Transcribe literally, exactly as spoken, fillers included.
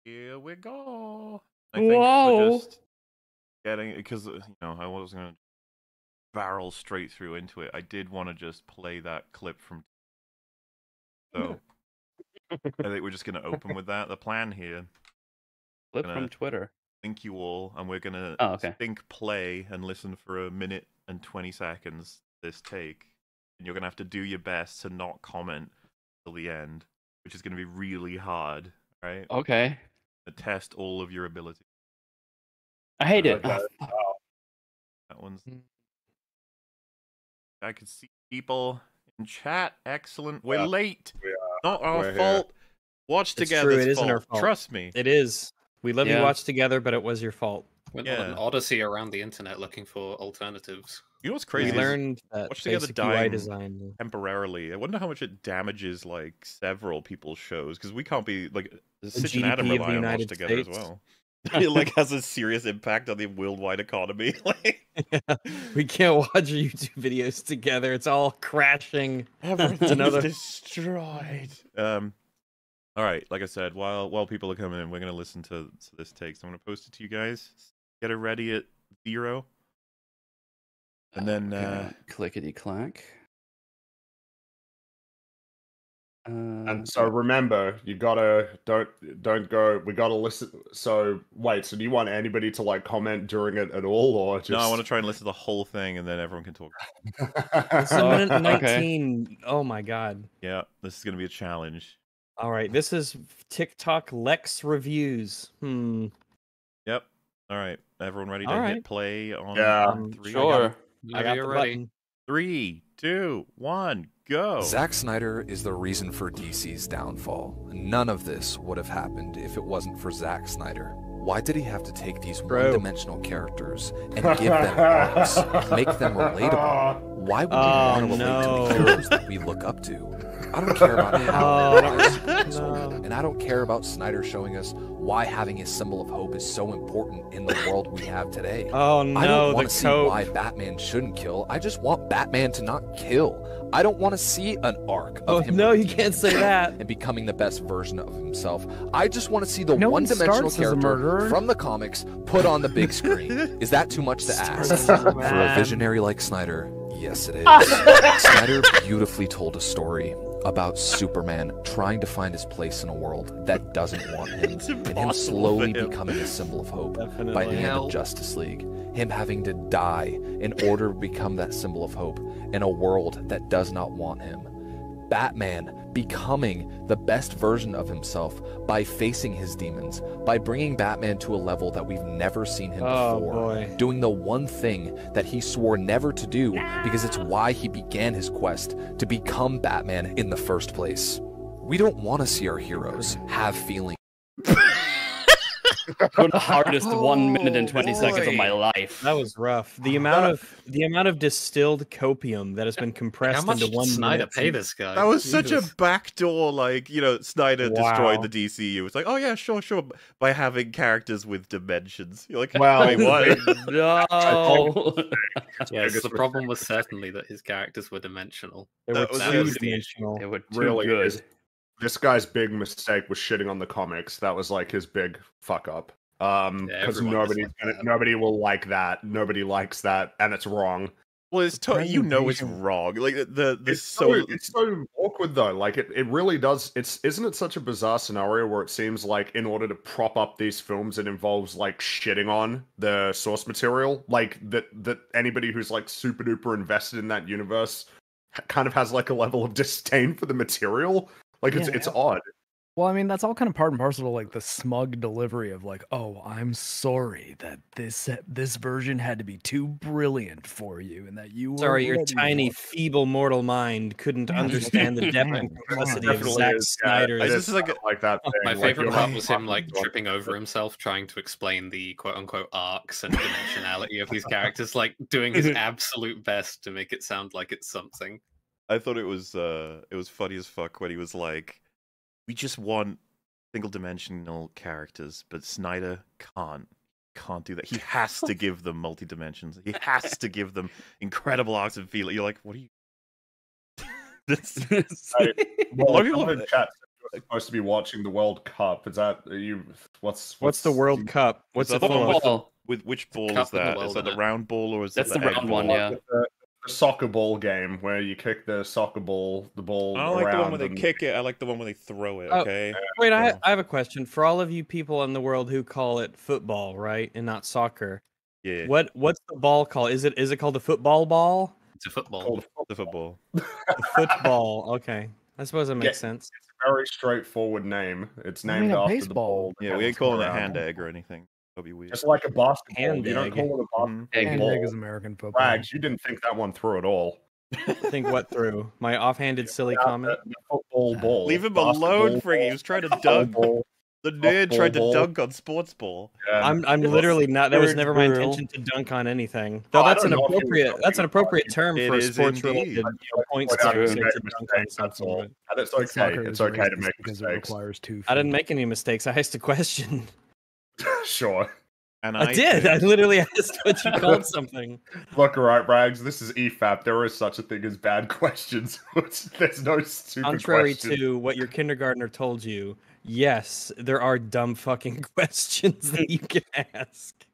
Here we go. I think Whoa. we're just getting because you know I wasn't gonna barrel straight through into it. I did want to just play that clip from. So I think we're just gonna open with that. The plan here. Clip from Twitter. Thank you all, and we're gonna oh, okay. think play and listen for a minute and twenty seconds. This take, and you're gonna have to do your best to not comment till the end, which is gonna be really hard. Right? Okay. To test all of your ability. I hate it. Okay. Oh, Oh. That one's. I can see people in chat. Excellent. We're Yeah, late. we are. Not our We're fault. here. Watch It's together. true, it isn't our fault. Trust me. It is. We let Yeah. you watch together, but it was your fault. Went Yeah. on an odyssey around the internet looking for alternatives. You know what's crazy? We is learned that Watch Together basic U I dying design. temporarily. I wonder how much it damages like several people's shows because we can't be like The Sitch G and D Adam P of rely the on Watch United Together as States. well. It like has a serious impact on the worldwide economy. Like Yeah. We can't watch YouTube videos together. It's all crashing. everything's Another- destroyed. Um. All right, like I said, while while people are coming in, we're gonna listen to, to this take. So I'm gonna post it to you guys. Get it ready at zero, and then uh, clickety clack. Uh, And so remember, you gotta don't don't go. We gotta listen. So wait. So do you want anybody to like comment during it at all, or just? no, I want to try and listen to the whole thing, and then everyone can talk. This is a minute Okay. nineteen. Oh my god. Yeah, this is gonna be a challenge. All right, this is TikTok Lex reviews. Hmm. Yep. All right, everyone ready to All hit right. play on Yeah. Um, three? sure. I Whenever got you're the ready. button. Three, two, one, go. Zack Snyder is the reason for D C's downfall. None of this would have happened if it wasn't for Zack Snyder. Why did he have to take these Bro. one-dimensional characters and give them arcs, make them relatable? Why would we Oh, want to relate no. to the heroes that we look up to? I don't care about how Oh, they are superheroes, no. and I don't care about Snyder showing us why having a symbol of hope is so important in the world we have today. Oh I don't no, the want to see cope. why Batman shouldn't kill. I just want Batman to not kill. I don't want to see an arc of Oh him no, you redeeming can't say himself that. and becoming the best version of himself. I just want to see the No one one-dimensional starts as a character murderer. from the comics put on the big screen. Is that too much to ask? For a Man. visionary like Snyder, yes it is. Snyder beautifully told a story about Superman trying to find his place in a world that doesn't want him, It's and him impossible slowly for him. becoming a symbol of hope by Definitely. the end Hell. of Justice League. Him having to die in order to become that symbol of hope in a world that does not want him. Batman becoming the best version of himself by facing his demons, by bringing Batman to a level that we've never seen him Oh before, boy. doing the one thing that he swore never to do because it's why he began his quest to become Batman in the first place. We don't want to see our heroes have feelings. the hardest one minute and Oh, twenty seconds of boy. my life. That was rough. The amount of the amount of distilled copium that has been compressed How much into did one Snyder minute. pay this guy? That was such a Jesus. backdoor, like, you know, Snyder Wow. destroyed the D C U. It's like, oh yeah, sure, sure, by having characters with dimensions. You're like, Well, wait, what? No. Yes, the problem was certainly that his characters were dimensional. They were That was That two was the dimensional. They were too Really good. is. This guy's big mistake was shitting on the comics. That was like his big fuck up. Um, Yeah, because everyone nobody's dislikes gonna, that. nobody will like that. Nobody likes that, and it's wrong. Well, it's to- you know it's Presentation. wrong. Like the the, the It's so, so it's so awkward though. Like it, it really does. It's isn't it such a bizarre scenario where it seems like in order to prop up these films, it involves like shitting on the source material. Like that that anybody who's like super duper invested in that universe h- kind of has like a level of disdain for the material. Like it's Yeah. it's odd. Well, I mean, that's all kind of part and parcel to like the smug delivery of like, oh, I'm sorry that this this version had to be too brilliant for you, and that you were Sorry, your ready tiny, for it." feeble mortal mind couldn't Yeah. understand the depth and Come on. complexity of Definitely Zack is, yeah, Snyder's. it This is is like kind of like that thing. My like, favorite you're part like, was him like fucking tripping over himself trying to explain the quote unquote arcs and dimensionality of these characters, like doing his absolute best to make it sound like it's something. I thought it was uh it was funny as fuck when he was like, we just want single dimensional characters, but Snyder can't can't do that. He has to give them multi dimensions. He has to give them incredible arcs and feel. You're like, what are you? This, Right. A lot Well, of people someone in have- chat said supposed to be watching the World Cup. Is that are you? What's What's the World Cup? What's that it the one full with of? the- Football. With which ball Cup is in the that? world, Is that the innit? round ball or is That's it the the egg round ball? one, yeah. the, the soccer ball game where you kick the soccer ball, the ball I don't like the around one where they and- kick it. I like the one where they throw it. Oh, Okay. Wait, I, Yeah. I have a question for all of you people in the world who call it football, right, and not soccer. Yeah. What what's the ball called? Is it is it called the football ball? It's a football. called The football. The football. Okay, I suppose that makes Yeah. sense. a very straightforward name. It's I mean, named a after baseball. the ball. Yeah, we ain't calling it a hand egg or anything. That'd be weird. It's like a basketball. Hand you don't egg. call it a basketball. Mhm. Egg. And ball. egg is American football. Rags, you didn't think that one through at all. Think what through? My offhanded silly Yeah, comment? the, the football ball. Leave him basketball alone, Friggy. He ball, was trying to football dunk. ball, The nerd tried to ball. dunk on sports ball. yeah. I'm I'm Yes. literally not. That was Bird never my girl. intention to dunk on anything. Oh, Though I that's don't an know if you were appropriate dunking that's an on appropriate anything. term It for a is sports indeed. related point Point out stuff. you to made a dunk on mistake, that's something, all. but And it's okay. Soccer It's is okay to racist make because it mistakes. requires two. I didn't feet. make any mistakes. I asked a question. Sure. And I did. I think- literally asked what you called something. Look, alright, Rags, this is E F A P. There is such a thing as bad questions. There's no stupid Contrary question. to what your kindergartner told you, yes, there are dumb fucking questions that you can ask.